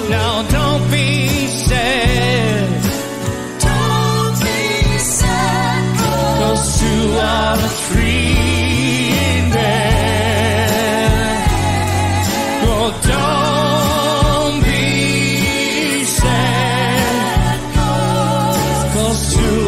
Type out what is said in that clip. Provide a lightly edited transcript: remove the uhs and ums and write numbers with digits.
Now don't be sad. Don't be sad, 'cause two out of three in there. Oh, don't be sad, 'cause two